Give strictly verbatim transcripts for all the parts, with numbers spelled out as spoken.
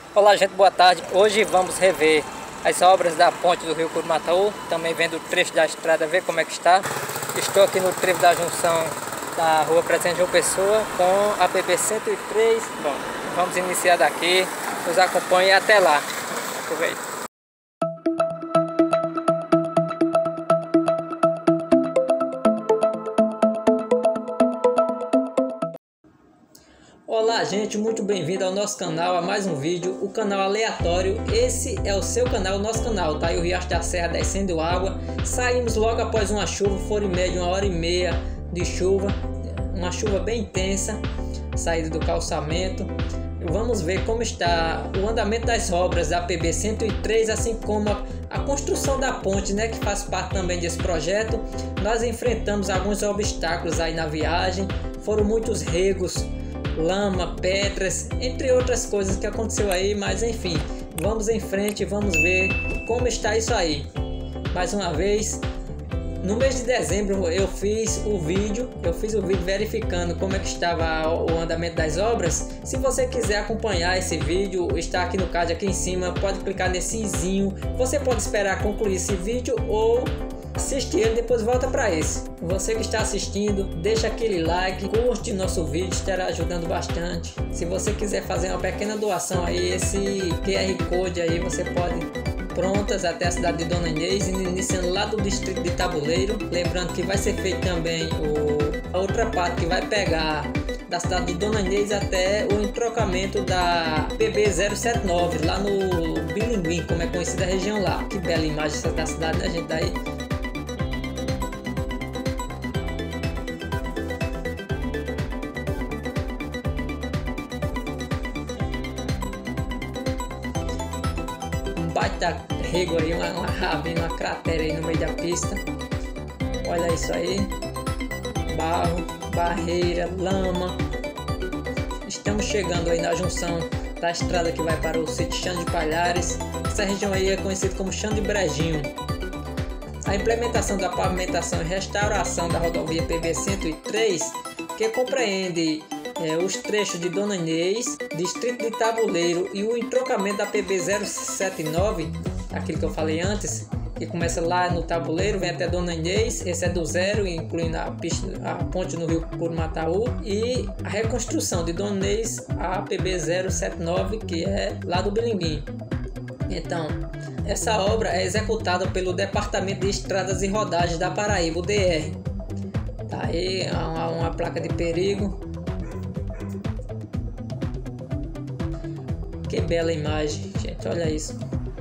Olá gente, boa tarde. Hoje vamos rever as obras da ponte do rio Curumatau, também vendo o trecho da estrada, ver como é que está. Estou aqui no trevo da junção da rua Presidente João Pessoa com a P B cento e três. Bom, vamos iniciar daqui, nos acompanhe até lá. Aproveita. Olá gente, muito bem-vindo ao nosso canal, a mais um vídeo, o canal aleatório. Esse é o seu canal, o nosso canal, tá aí o Riacho da Serra descendo água. Saímos logo após uma chuva, foi em média uma hora e meia de chuva, uma chuva bem intensa, saída do calçamento. Vamos ver como está o andamento das obras da P B cento e três, assim como a, a construção da ponte, né, que faz parte também desse projeto. Nós enfrentamos alguns obstáculos aí na viagem, foram muitos regos, lama, pedras, entre outras coisas que aconteceu aí, mas enfim, vamos em frente e vamos ver como está isso aí. Mais uma vez, no mês de dezembro eu fiz o vídeo, eu fiz o vídeo verificando como é que estava o andamento das obras. Se você quiser acompanhar esse vídeo, está aqui no card aqui em cima, pode clicar nesse izinho. Você pode esperar concluir esse vídeo ou assistir ele, depois volta para esse. Você que está assistindo, deixa aquele like, curte nosso vídeo, estará ajudando bastante. Se você quiser fazer uma pequena doação aí, esse Q R Code aí você pode, prontas até a cidade de Dona Inês, iniciando lá do distrito de Tabuleiro. Lembrando que vai ser feito também o, a outra parte que vai pegar da cidade de Dona Inês até o entrocamento da P B zero sete nove lá no Bilinguim, como é conhecida a região lá. Que bela imagem da cidade, né gente? Daí baita rego aí, uma, uma ravina, uma cratera aí no meio da pista. Olha isso aí, barro, barreira, lama. Estamos chegando aí na junção da estrada que vai para o sítio Chão de Palhares. Essa região aí é conhecida como Chão de Brejinho. A implementação da pavimentação e restauração da rodovia P B cento e três, que compreende É, os trechos de Dona Inês, distrito de Tabuleiro e o entrocamento da P B zero sete nove, aquilo que eu falei antes, que começa lá no Tabuleiro, vem até Dona Inês. Esse é do zero, incluindo a, pista, a ponte no rio Curumatau, e a reconstrução de Dona Inês a P B zero sete nove, que é lá do Bilinguim. Então, essa obra é executada pelo Departamento de Estradas e Rodagens da Paraíba, o D R. Tá aí uma, uma placa de perigo. Que bela imagem, gente, olha isso.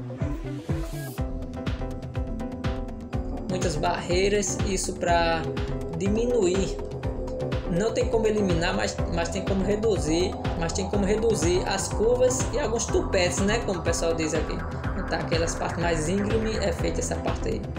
Muitas barreiras, isso para diminuir. Não tem como eliminar, mas, mas tem como reduzir, mas tem como reduzir as curvas e alguns tupetes, né, como o pessoal diz aqui. Tá, aquelas partes mais íngremes é feita essa parte aí.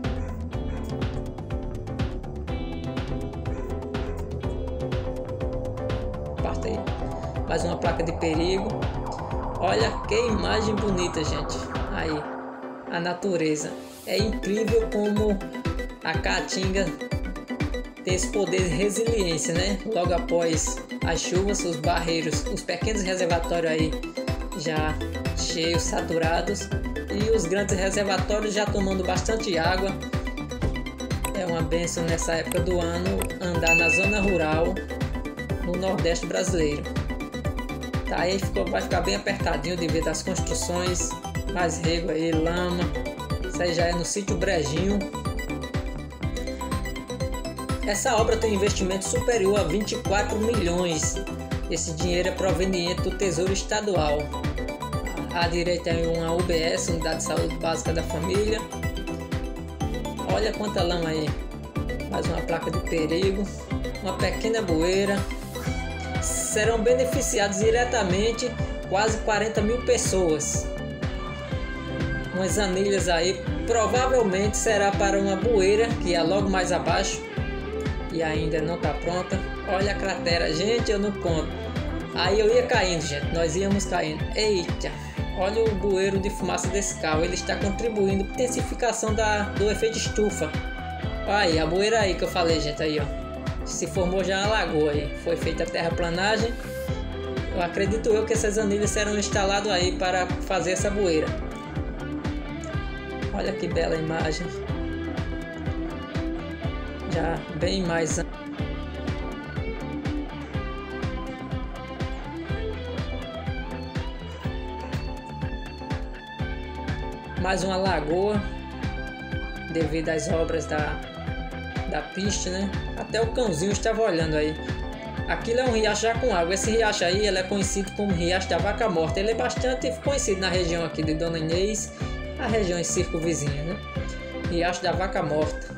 Parte aí. Mais uma placa de perigo. Olha que imagem bonita, gente. Aí, a natureza. É incrível como a Caatinga tem esse poder de resiliência, né? Logo após as chuvas, os barreiros, os pequenos reservatórios aí já cheios, saturados, e os grandes reservatórios já tomando bastante água. É uma bênção nessa época do ano andar na zona rural no Nordeste brasileiro. Tá, aí ficou, vai ficar bem apertadinho devido às construções, mais rego aí, lama. Isso aí já é no sítio Brejinho. Essa obra tem investimento superior a vinte e quatro milhões. Esse dinheiro é proveniente do Tesouro Estadual. À direita tem uma U B S, Unidade de Saúde Básica da Família. Olha quanta lama aí. Mais uma placa de perigo, uma pequena bueira. Serão beneficiados diretamente quase quarenta mil pessoas. Umas anilhas aí, provavelmente será para uma bueira que é logo mais abaixo e ainda não está pronta. Olha a cratera, gente, eu não conto. Aí eu ia caindo, gente, nós íamos caindo. Eita, olha o bueiro de fumaça desse carro, ele está contribuindo para a intensificação da, do efeito estufa. Aí, a bueira aí que eu falei, gente, aí ó. Se formou já uma lagoa aí. Foi feita a terraplanagem. Eu acredito eu que essas anilhas serão instaladas aí para fazer essa bueira. Olha que bela imagem. Já bem mais... mais uma lagoa, devido às obras da, da pista, né? Até o cãozinho estava olhando aí. Aquilo é um riacho já com água. Esse riacho aí ele é conhecido como Riacho da Vaca Morta. Ele é bastante conhecido na região aqui de Dona Inês, a região circunvizinha, né? Riacho da Vaca Morta.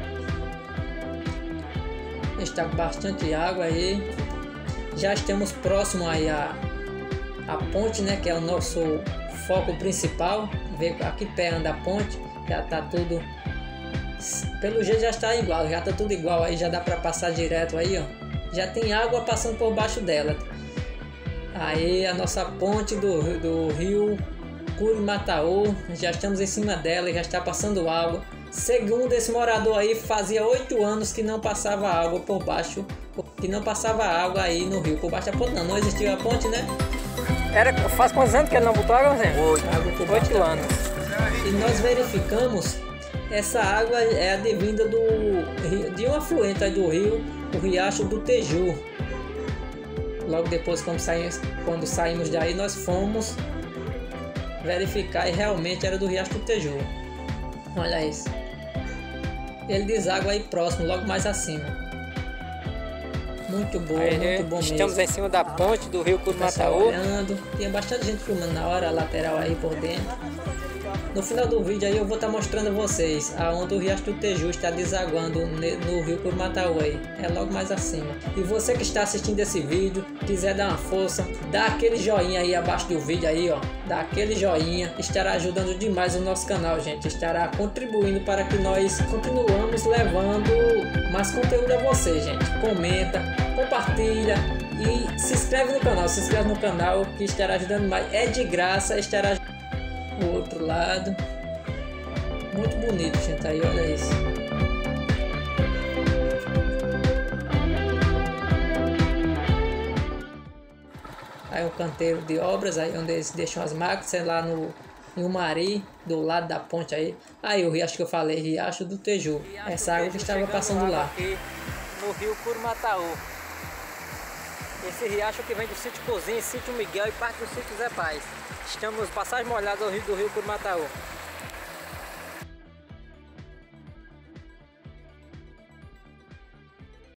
Está com bastante água aí. Já estamos próximo aí a, a ponte, né? Que é o nosso foco principal. Ver aqui perto da ponte, já tá tudo, pelo jeito já está igual, já tá tudo igual aí, já dá para passar direto aí, ó. Já tem água passando por baixo dela. Aí a nossa ponte do, do rio Curimataú, já estamos em cima dela, já está passando água. Segundo esse morador aí, fazia oito anos que não passava água por baixo, que não passava água aí no rio, por baixo da ponte não, não existia a ponte, né? Era, faz quantos anos que ele não botou água, Zé? Oito. Oito anos. E nós verificamos, essa água é advinda do, de um afluente do rio, o Riacho do Teju. Logo depois, quando saímos, quando saímos daí, nós fomos verificar e realmente era do Riacho do Teju. Olha isso. Ele deságua aí próximo, logo mais acima. Muito bom, aí, muito bom estamos mesmo. em cima da ponte do rio Curimataú. Tinha bastante gente filmando na hora, a lateral aí por dentro. No final do vídeo aí eu vou estar tá mostrando a vocês aonde o Riacho do Teju está desaguando no rio Curimataú aí. É logo mais acima. E você que está assistindo esse vídeo, quiser dar uma força, dá aquele joinha aí abaixo do vídeo aí, ó. Dá aquele joinha, estará ajudando demais o nosso canal, gente. Estará contribuindo para que nós continuamos levando mais conteúdo a você, gente. Comenta, compartilha e se inscreve no canal. Se inscreve no canal que estará ajudando mais. É de graça, estará ajudando. O outro lado, muito bonito, gente, aí olha isso. Aí um canteiro de obras, aí onde eles deixam as máquinas, sei lá no em Umari, do lado da ponte aí. Aí o riacho que eu falei, Riacho do Teju, essa água que estava passando lá. Aqui no rio Curimataú. Esse riacho que vem do sítio Cozinha, sítio Miguel e parte do sítio Zé Paz. Estamos passagem molhada do rio, do rio Curimataú.